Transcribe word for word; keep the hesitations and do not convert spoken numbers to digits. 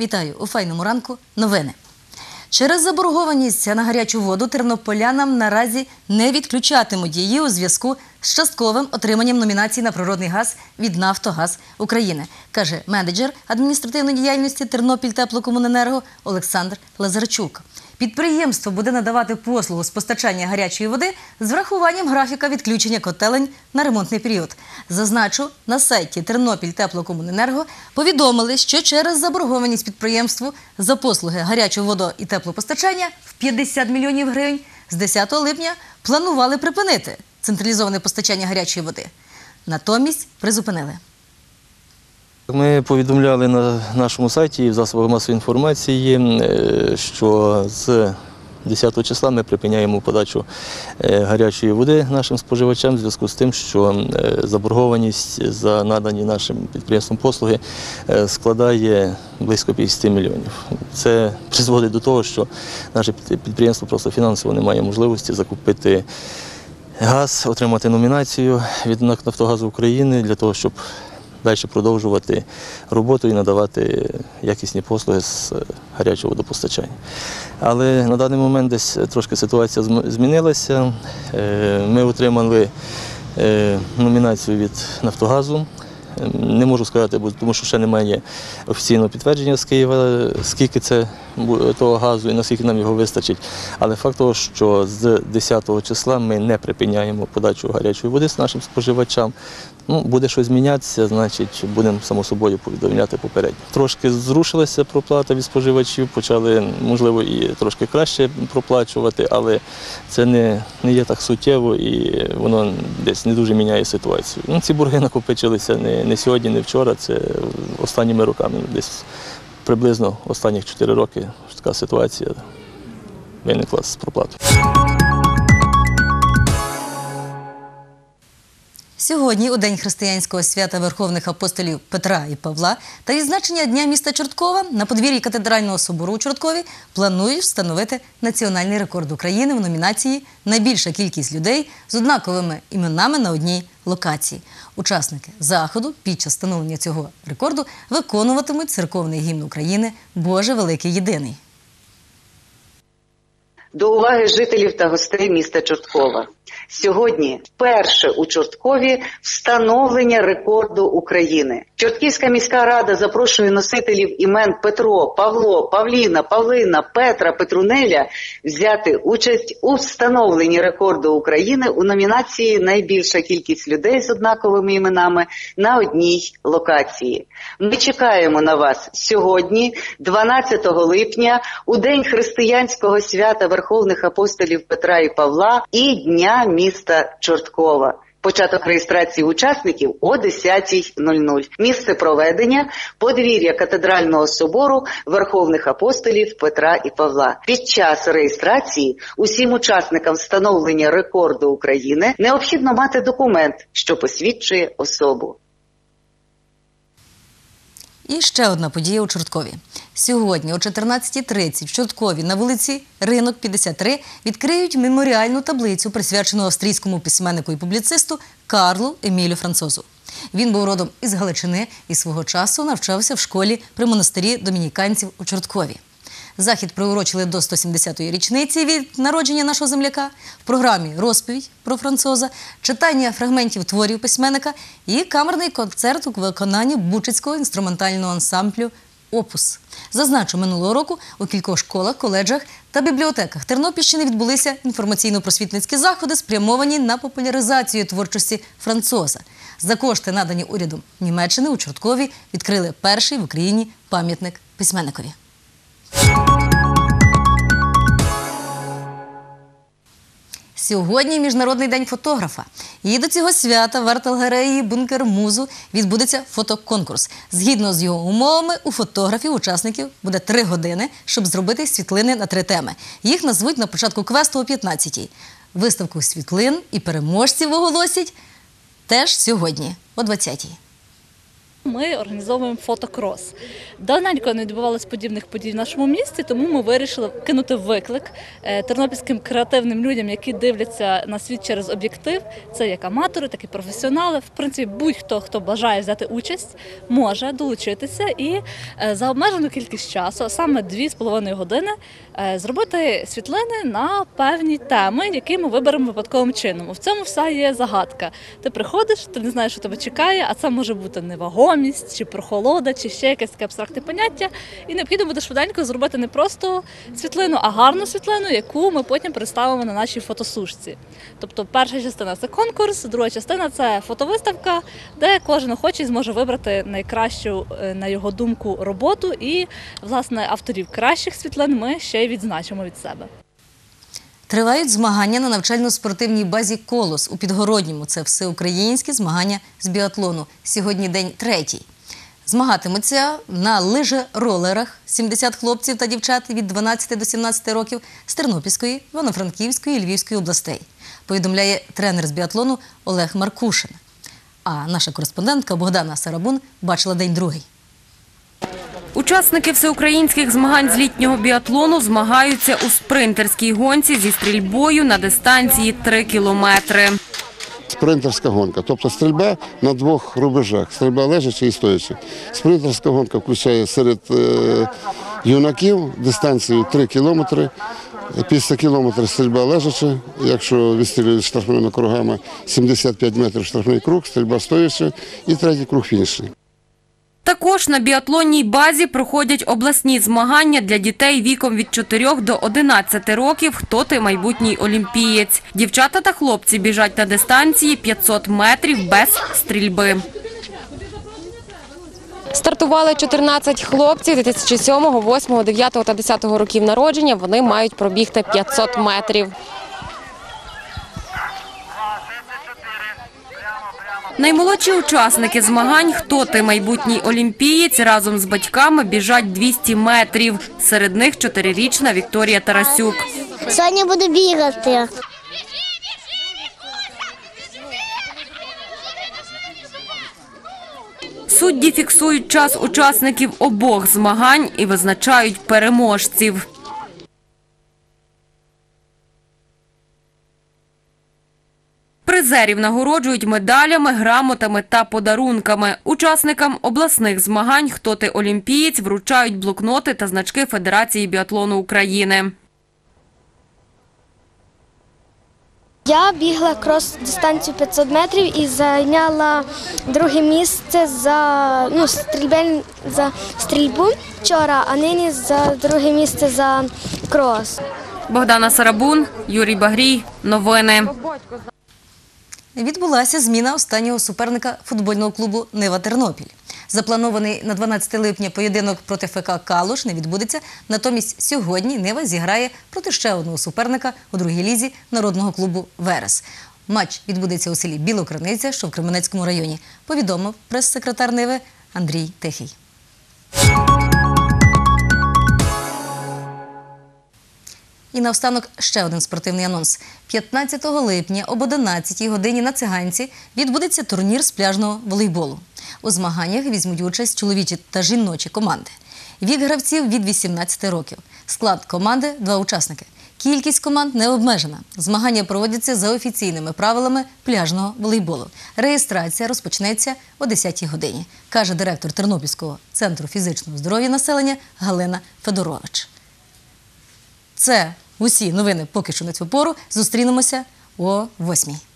Вітаю у файному ранку. Новини. Через заборгованість на гарячу воду тернополянам наразі не відключатимуть її у зв'язку з частковим отриманням номінацій на природний газ від «Нафтогаз України», каже менеджер адміністративної діяльності «Тернопільтеплокомуненерго» Олександр Лазарчук. Підприємство буде надавати послугу з постачання гарячої води з врахуванням графіка відключення котелень на ремонтний період. Зазначу, на сайті Тернопільтеплокомуненерго повідомили, що через заборгованість підприємству за послуги гарячого водо- і теплопостачання в п'ятдесят мільйонів гривень з десятого липня планували припинити централізоване постачання гарячої води. Натомість призупинили. Ми повідомляли на нашому сайті і в засобах масової інформації, що з десятого числа ми припиняємо подачу гарячої води нашим споживачам в зв'язку з тим, що заборгованість за надані нашим підприємствам послуги складає близько п'ятдесят мільйонів. Це призводить до того, що наше підприємство просто фінансово не має можливості закупити газ, отримати номінацію від «Нафтогазу України» для того, щоб далі продовжувати роботу і надавати якісні послуги з гарячого водопостачання. Але на даний момент десь трошки ситуація змінилася. Ми отримали номінацію від «Нафтогазу». Не можу сказати, тому що ще немає офіційного підтвердження з Києва, скільки це того газу і наскільки нам його вистачить. Але факт того, що з десятого числа ми не припиняємо подачу гарячої води з нашим споживачам. Ну, буде щось змінятися, значить, будемо, само собою, повідомляти попередньо. Трошки зрушилася проплата від споживачів, почали, можливо, і трошки краще проплачувати, але це не, не є так суттєво і воно десь не дуже міняє ситуацію. Ну, ці борги накопичилися не, не сьогодні, не вчора, це останніми роками, десь приблизно останніх чотири роки така ситуація виникла з проплатою. Сьогодні, у День християнського свята Верховних апостолів Петра і Павла та відзначення Дня міста Чорткова на подвір'ї Катедрального собору у Чорткові планують встановити національний рекорд України в номінації «Найбільша кількість людей з однаковими іменами на одній локації». Учасники заходу під час встановлення цього рекорду виконуватимуть церковний гімн України «Боже великий єдиний». До уваги жителів та гостей міста Чорткова. Сьогодні вперше у Чорткові встановлення рекорду України. Чортківська міська рада запрошує носителів імен Петро, Павло, Павліна, Павлина, Петра, Петрунеля взяти участь у встановленні рекорду України у номінації «Найбільша кількість людей з однаковими іменами на одній локації». Ми чекаємо на вас сьогодні, дванадцятого липня, у День християнського свята Верховних апостолів Петра і Павла і Дня міста Чорткова. Початок реєстрації учасників о десятій нуль-нуль. Місце проведення – подвір'я Катедрального собору Верховних апостолів Петра і Павла. Під час реєстрації усім учасникам встановлення рекорду України необхідно мати документ, що посвідчує особу. І ще одна подія у Чорткові. Сьогодні о чотирнадцятій тридцять в Чорткові на вулиці Ринок, п'ятдесят три відкриють меморіальну таблицю, присвячену австрійському письменнику і публіцисту Карлу Емілю Францозу. Він був родом із Галичини і свого часу навчався в школі при монастирі домініканців у Чорткові. Захід приурочили до сто сімдесятої річниці від народження нашого земляка. В програмі розповідь про Францоза, читання фрагментів творів письменника і камерний концерт у виконанні Бучицького інструментального ансамблю «Опус». Зазначу, минулого року у кількох школах, коледжах та бібліотеках Тернопільщини відбулися інформаційно-просвітницькі заходи, спрямовані на популяризацію творчості Францоза. За кошти, надані урядом Німеччини, у Чорткові відкрили перший в Україні пам'ятник письменникові. Сьогодні Міжнародний день фотографа. І до цього свята в арт-галереї «Бункер Музу» відбудеться фотоконкурс. Згідно з його умовами, у фотографів-учасників буде три години, щоб зробити світлини на три теми. Їх назвуть на початку квесту о п'ятнадцятій. Виставку світлин і переможців оголосять теж сьогодні о двадцятій. Ми організовуємо фотокрос. Давненько не відбувалося подібних подій в нашому місті, тому ми вирішили кинути виклик тернопільським креативним людям, які дивляться на світ через об'єктив. Це як аматори, так і професіонали. В принципі, будь-хто, хто бажає взяти участь, може долучитися і за обмежену кількість часу, а саме дві з половиною години, зробити світлини на певні теми, які ми виберемо випадковим чином. В цьому вся є загадка. Ти приходиш, ти не знаєш, що тебе чекає, а це може бути невагомість, чи прохолода, чи ще якесь таке абстрактне поняття. І необхідно буде швиденько зробити не просто світлину, а гарну світлину, яку ми потім представимо на нашій фотосушці. Тобто перша частина – це конкурс, друга частина – це фотовиставка, де кожен охочий зможе вибрати найкращу, на його думку, роботу. І, власне, авторів кращих світлин ми ще й відзначимо від себе. Тривають змагання на навчально-спортивній базі «Колос» у Підгородньому. Це всеукраїнські змагання з біатлону. Сьогодні день третій. Змагатимуться на лижеролерах сімдесят хлопців та дівчат від дванадцяти до сімнадцяти років з Тернопільської, Івано-Франківської і Львівської областей. Повідомляє тренер з біатлону Олег Маркушин. А наша кореспондентка Богдана Сарабун бачила день другий. Учасники всеукраїнських змагань з літнього біатлону змагаються у спринтерській гонці зі стрільбою на дистанції три кілометри. Спринтерська гонка, тобто стрільба на двох рубежах, стрільба лежача і стояча. Спринтерська гонка включає серед е, юнаків дистанцію три кілометри, після кілометра стрільба лежача, якщо відстрілюють штрафними кругами сімдесят п'ять метрів штрафний круг, стрільба стояча і третій круг фінішний. Також на біатлонній базі проходять обласні змагання для дітей віком від чотирьох до одинадцяти років «Хто ти майбутній олімпієць?». Дівчата та хлопці біжать на дистанції п'ятсот метрів без стрільби. Стартували чотирнадцять хлопців дві тисячі сьомого, восьмого, дев'ятого та десятого років народження. Вони мають пробігти п'ятсот метрів. Наймолодші учасники змагань «Хто ти майбутній олімпієць?» разом з батьками біжать двісті метрів. Серед них чотирирічна Вікторія Тарасюк. Сьогодні буду бігати. Судді фіксують час учасників обох змагань і визначають переможців. Призерів нагороджують медалями, грамотами та подарунками. Учасникам обласних змагань «Хто ти олімпієць?» вручають блокноти та значки Федерації біатлону України. Я бігла крос-дистанцію п'ятсот метрів і зайняла друге місце за, ну, стрільбель, за стрільбу вчора, а нині за друге місце за крос. Богдана Сарабун, Юрій Багрій. Новини. Відбулася зміна останнього суперника футбольного клубу «Нива Тернопіль». Запланований на дванадцяте липня поєдинок проти ФК «Калуш» не відбудеться. Натомість сьогодні «Нива» зіграє проти ще одного суперника у другій лізі народного клубу «Верес». Матч відбудеться у селі Білокриниця, що в Кременецькому районі, повідомив прес-секретар «Ниви» Андрій Тихий. І наостанок ще один спортивний анонс. п'ятнадцятого липня об одинадцятій годині на Циганці відбудеться турнір з пляжного волейболу. У змаганнях візьмуть участь чоловічі та жіночі команди. Вік гравців від вісімнадцяти років. Склад команди – два учасники. Кількість команд не обмежена. Змагання проводяться за офіційними правилами пляжного волейболу. Реєстрація розпочнеться о десятій годині, каже директор Тернопільського центру фізичного здоров'я населення Галина Федорович. Це усі новини поки що на цю пору. Зустрінемося о восьмій.